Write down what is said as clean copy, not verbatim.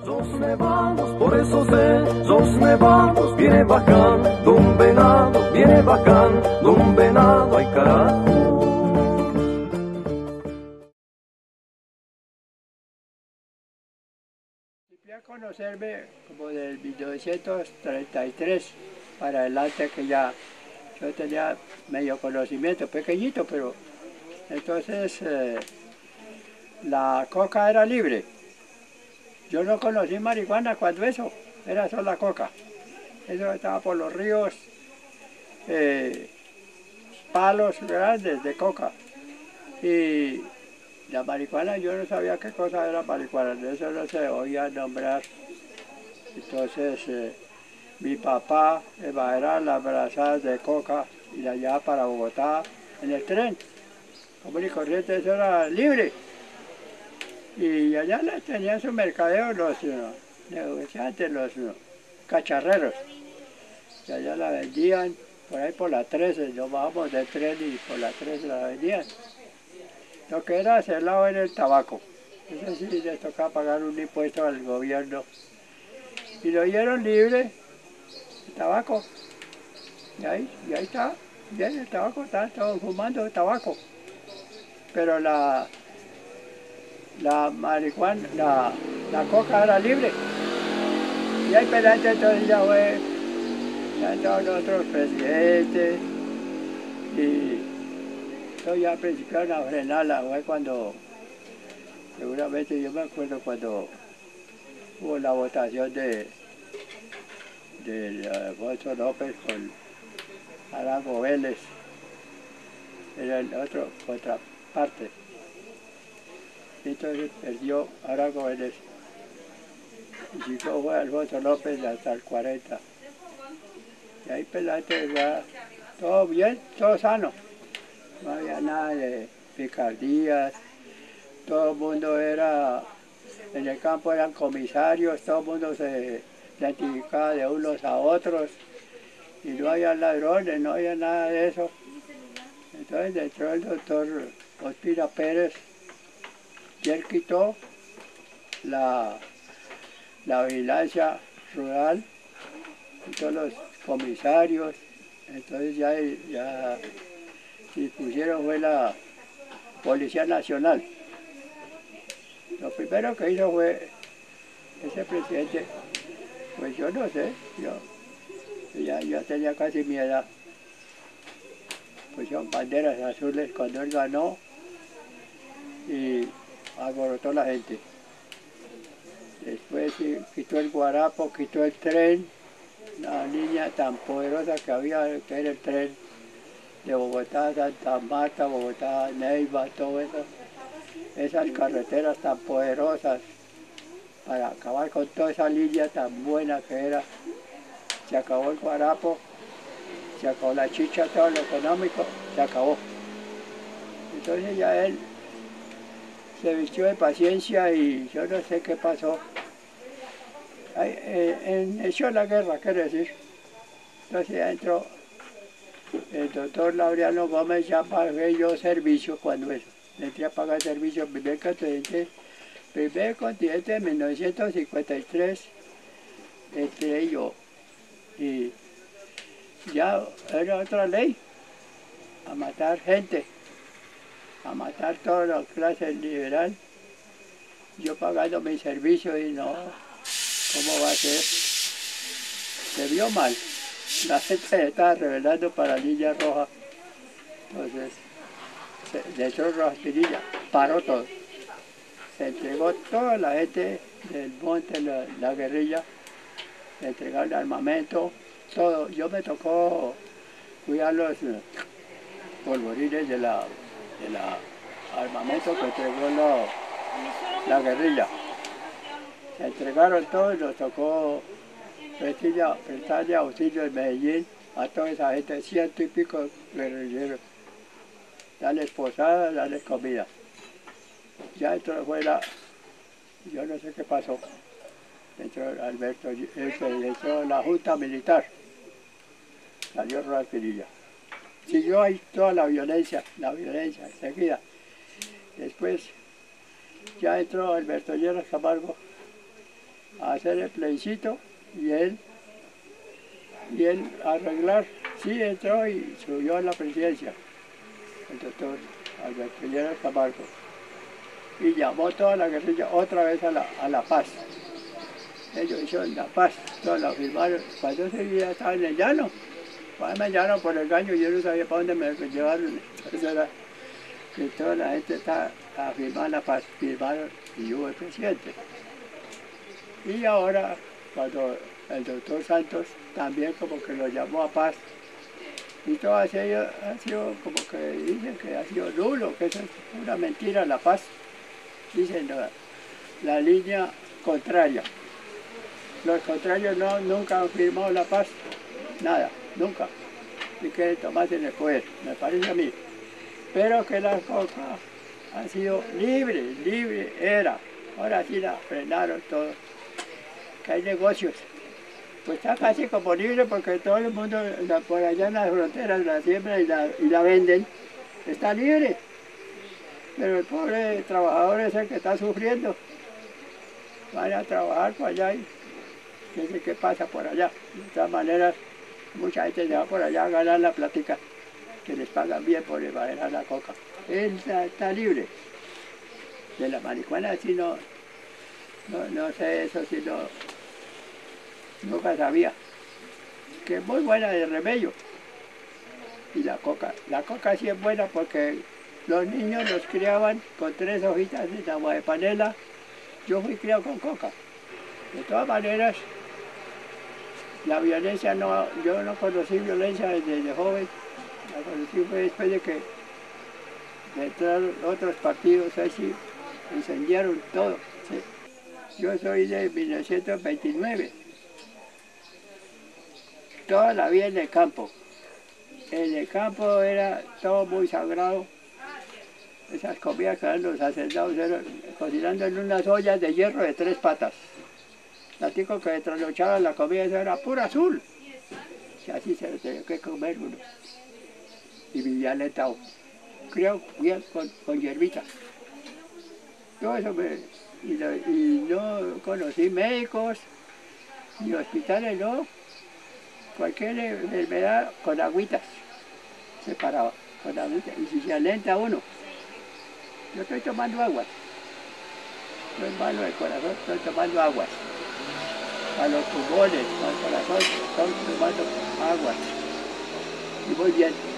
Los nevados, por eso sé, los nevados, viene bajando un venado, viene bajando un venado, ay carajo. Empecé a conocerme como del 1933 para adelante, que ya yo tenía medio conocimiento, pequeñito, pero entonces la coca era libre. Yo no conocí marihuana cuando eso, era solo la coca. Eso estaba por los ríos, palos grandes de coca. Y la marihuana, yo no sabía qué cosa era marihuana, de eso no se oía nombrar. Entonces mi papá era las brazadas de coca y la llevaba para Bogotá en el tren. Común y corriente, eso era libre. Y allá tenían su mercadeo los negociantes, los cacharreros. Y allá la vendían por ahí por la 13, nos bajamos del tren y por la 13 la vendían. Lo que era hacer lado en el tabaco. Eso sí les tocaba pagar un impuesto al gobierno. Y lo dieron libre, el tabaco. Y ahí está, bien el tabaco, están todos fumando tabaco. Pero la marihuana, la coca era libre. Y ahí pelante entonces ya fue, ya todos los otros presidentes. Y entonces ya principiaron a frenarla, fue cuando, seguramente yo me acuerdo cuando hubo la votación de Alfonso López con Arango Vélez, era el otro contraparte. Entonces perdió Arango Vélez. Y si no fue Alfonso López hasta el 40. Y ahí pelante va todo bien, todo sano. No había nada de picardías, todo el mundo era, en el campo eran comisarios, todo el mundo se identificaba de unos a otros y no había ladrones, no había nada de eso. Entonces entró el doctor Ospina Pérez y él quitó la vigilancia rural, quitó los comisarios, entonces ya pusieron fue la Policía Nacional. Lo primero que hizo fue ese presidente, pues yo no sé, yo tenía casi mi edad, pusieron banderas azules cuando él ganó y alborotó la gente. Después quitó el guarapo, quitó el tren, la línea tan poderosa que había, que era el tren de Bogotá a Santa Marta, Bogotá a Neiva, todo eso. Esas carreteras tan poderosas para acabar con toda esa línea tan buena que era. Se acabó el guarapo, se acabó la chicha, todo lo económico, se acabó. Entonces ya él se vistió de paciencia y yo no sé qué pasó. Echó la guerra, quiere decir. Entonces ya entró el doctor Laureano Gómez, ya pagué yo servicio cuando eso. Entré a pagar servicio, primer continente de 1953, entré yo. Y ya era otra ley, a matar gente, a matar todas las clases liberal. Yo pagando mi servicio y no, ¿cómo va a ser? Se vio mal. La gente se estaba rebelando para la línea roja. Entonces, de hecho, Rojas Pinilla paró todo. Se entregó toda la gente del monte, la guerrilla, se entregaron el armamento, todo. Yo me tocó cuidar los polvorines de la armamento que entregó la guerrilla. Se entregaron todo y nos tocó prestarle auxilio en Medellín a toda esa gente, 100 y pico guerrilleros. Darles posada, darles comida. Ya entró yo no sé qué pasó. Entró Alberto, entró la Junta Militar. Salió Rojas Pinilla. Siguió ahí toda la violencia enseguida. Después ya entró Alberto Lleras Camargo a hacer el plebiscito y él arreglar. Sí, entró y subió a la presidencia, el doctor Alberto Lleras Camargo, y llamó toda la guerrilla otra vez a la paz. Ellos hicieron la paz, todos la firmaron. Cuando ese día estaba en el llano, me llano por el caño, yo no sabía para dónde me llevaron. Eso era que toda la gente está a firmar la paz, firmaron y hubo el presidente. Y ahora, cuando el doctor Santos también como que lo llamó a paz, y todo ha sido como que dicen que ha sido nulo, que eso es una mentira la paz. Dicen la línea contraria. Los contrarios nunca han firmado la paz, nada, nunca. Y quieren tomarse en el poder, me parece a mí. Pero que la coca ha sido libre era. Ahora sí la frenaron todo. Que hay negocios. Pues está casi como libre porque todo el mundo por allá en las fronteras la siembra y la venden. Está libre. Pero el pobre trabajador es el que está sufriendo. Van a trabajar por allá y no sé qué pasa por allá. De todas maneras, mucha gente se va por allá a ganar la plática, que les pagan bien por manejar la coca. Él está libre. De la marihuana sí no sé, eso sí nunca sabía. Que es muy buena de remedio. Y la coca sí es buena porque los niños los criaban con 3 hojitas de agua de panela. Yo fui criado con coca. De todas maneras, la violencia yo no conocí violencia desde joven. La conocí fue después de que entraron otros partidos así, incendiaron todo. ¿Sí? Yo soy de 1929. Toda la vida en el campo. En el campo era todo muy sagrado. Esas comidas que eran los sacerdotes eran cocinando en unas ollas de hierro de 3 patas. Platico que trasnochaban la comida, eso era pura azul. Y así se lo tenía que comer uno. Y vivía alentado. Creo bien con hierbitas. Todo eso y no conocí médicos, ni hospitales, no. Cualquier enfermedad con agüitas se paraba, con agüitas. Y si se alenta uno, yo estoy tomando aguas. Estoy malo del corazón, estoy tomando aguas. A los pulmones, al corazón, estoy tomando aguas. Y muy bien.